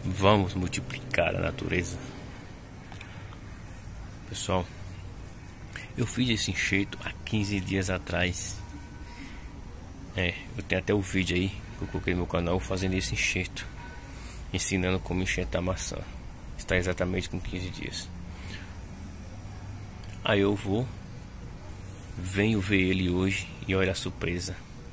Vamos multiplicar a natureza. Pessoal, eu fiz esse enxerto há 15 dias atrás. Eu tenho até o vídeo aí que eu coloquei no meu canal fazendo esse enxerto, ensinando como enxertar maçã. Está exatamente com 15 dias. Aí eu venho ver ele hoje e olha a surpresa.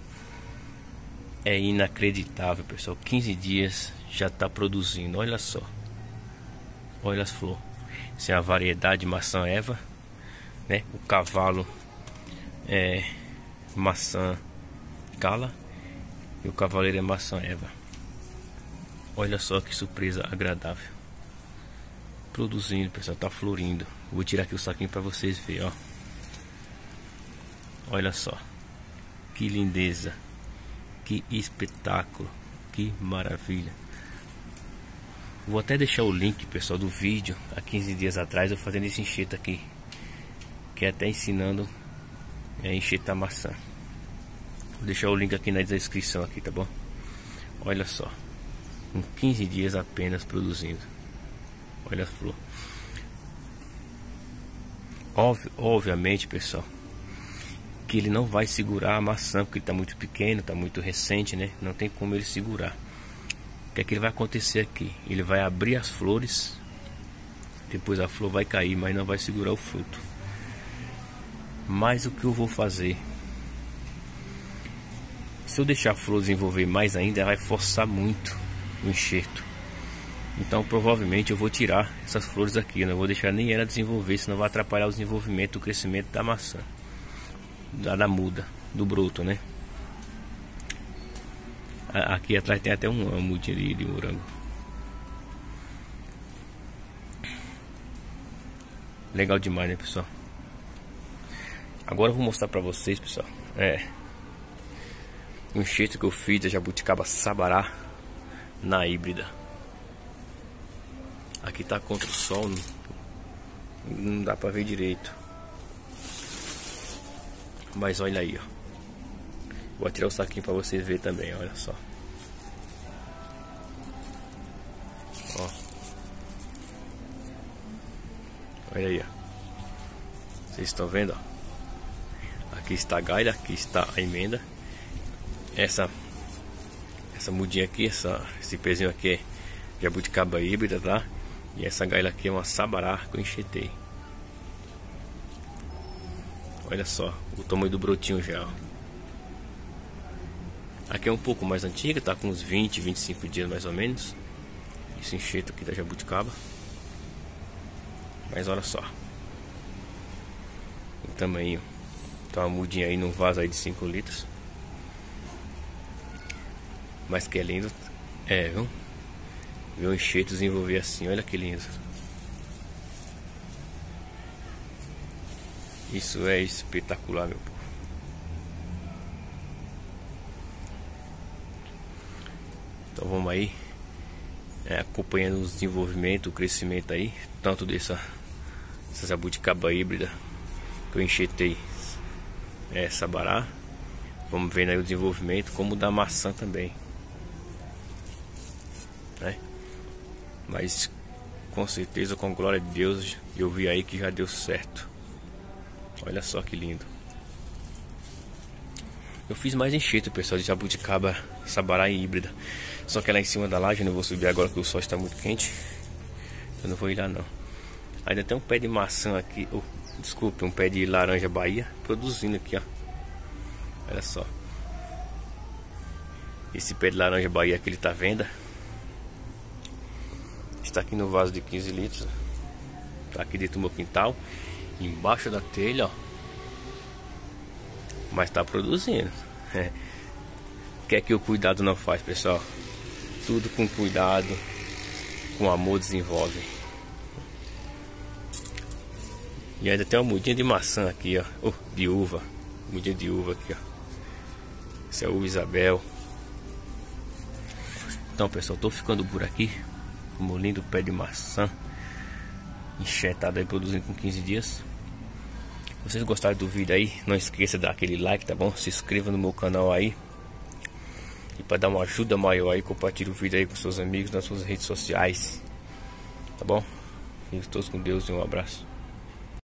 É inacreditável, pessoal. 15 dias já está produzindo. Olha só. Olha as flores. Isso é a variedade de maçã Eva, né? O cavalo é maçã Cala e o cavaleiro é maçã Eva. Olha só que surpresa agradável. Produzindo, pessoal, tá florindo. Vou tirar aqui o saquinho para vocês verem, ó. Olha só. Que lindeza. Que espetáculo. Que maravilha. Vou até deixar o link, pessoal, do vídeo há 15 dias atrás eu fazendo esse enxerto aqui, que é até ensinando a enxertar maçã. Vou deixar o link aqui na descrição aqui, tá bom? Olha só. Com 15 dias apenas produzindo. Olha a flor. Obviamente, pessoal, que ele não vai segurar a maçã, porque ele está muito pequeno, está muito recente, né? Não tem como ele segurar. O que é que ele vai acontecer aqui? Ele vai abrir as flores, depois a flor vai cair, mas não vai segurar o fruto. Mas o que eu vou fazer? Se eu deixar a flor desenvolver mais ainda, ela vai forçar muito o enxerto. Então provavelmente eu vou tirar essas flores aqui, eu não vou deixar nem ela desenvolver, senão vai atrapalhar o desenvolvimento, o crescimento da maçã, da muda, do broto, né? Aqui atrás tem até uma mudinha de morango. Legal demais, né, pessoal? Agora eu vou mostrar pra vocês, pessoal, o enxerto que eu fiz da jabuticaba sabará na híbrida. Aqui tá contra o sol, não dá pra ver direito. Mas olha aí, ó. Vou tirar o saquinho pra vocês verem também, olha só. Ó. Olha aí, ó. Vocês estão vendo, ó. Aqui está a galha, aqui está a emenda. Essa mudinha aqui, esse pezinho aqui é jabuticaba híbrida, tá? E essa galha aqui é uma sabará que eu enxertei. Olha só o tamanho do brotinho já, ó. Aqui é um pouco mais antiga, tá com uns 20, 25 dias mais ou menos. Esse enxerto aqui da jabuticaba. Mas olha só o tamanho. Tá uma mudinha aí num vaso aí de 5 litros. Mas que é lindo. Viu? Ver o enxerto desenvolver assim, olha que lindo. Isso é espetacular, meu povo. Então vamos aí, acompanhando o desenvolvimento, o crescimento aí, tanto dessa jabuticaba híbrida que eu enxertei, sabará. Vamos vendo aí o desenvolvimento, como da maçã também, né? Mas com certeza, com glória de Deus, eu vi aí que já deu certo. Olha só que lindo. Eu fiz mais enxerto, pessoal, de jabuticaba sabará híbrida. Só que lá em cima da laje, eu não vou subir agora que o sol está muito quente. Eu não vou ir lá não. Ainda tem um pé de maçã aqui, desculpe, um pé de laranja Bahia produzindo aqui, ó. Olha só. Esse pé de laranja Bahia que ele tá vendo está aqui no vaso de 15 litros. Tá aqui dentro do meu quintal, embaixo da telha, ó. Mas tá produzindo. O que é que o cuidado não faz, pessoal? Tudo com cuidado, com amor desenvolve. E ainda tem uma mudinha de maçã aqui, ó. De uva. Mudinha de uva aqui, ó. Esse é o Isabel. Então, pessoal, tô ficando por aqui. Um lindo pé de maçã enxertado aí, produzindo com 15 dias. Se vocês gostaram do vídeo aí, não esqueça de dar aquele like, tá bom? Se inscreva no meu canal aí. E para dar uma ajuda maior aí, compartilhe o vídeo aí com seus amigos nas suas redes sociais. Tá bom? Fiquem todos com Deus e um abraço.